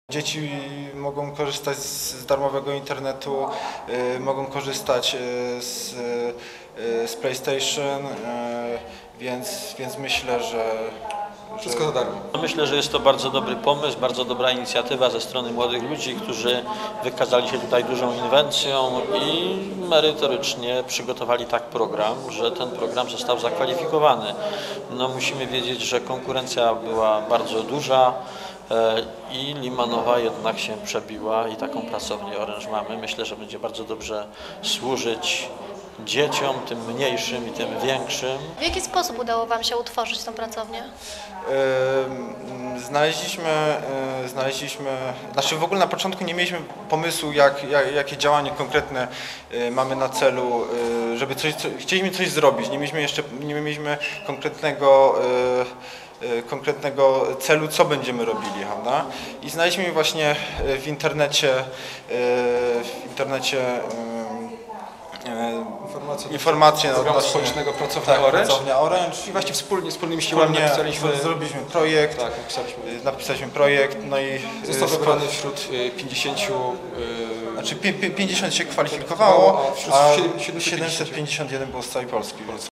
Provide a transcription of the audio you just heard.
Dzieci mogą korzystać z darmowego internetu, mogą korzystać z PlayStation, więc myślę, że wszystko za darmo. Myślę, że jest to bardzo dobry pomysł, bardzo dobra inicjatywa ze strony młodych ludzi, którzy wykazali się tutaj dużą inwencją i merytorycznie przygotowali tak program, że ten program został zakwalifikowany. No, musimy wiedzieć, że konkurencja była bardzo duża i Limanowa jednak się przebiła i taką pracownię Orange mamy. Myślę, że będzie bardzo dobrze służyć dzieciom, tym mniejszym i tym większym. W jaki sposób udało Wam się utworzyć tą pracownię? Znaczy w ogóle na początku nie mieliśmy pomysłu, jakie działanie konkretne mamy na celu, żeby chcieliśmy coś zrobić, nie mieliśmy konkretnego celu, co będziemy robili, prawda? I znaleźliśmy właśnie w internecie informacje programu odnośnie społecznego Pracownia Orange. Pracownia Orange. I właśnie wspólnymi siłami zrobiliśmy projekt, napisaliśmy projekt, no i został wybrany wśród 50. Znaczy 50 się kwalifikowało, a 751 751 było z całej Polski.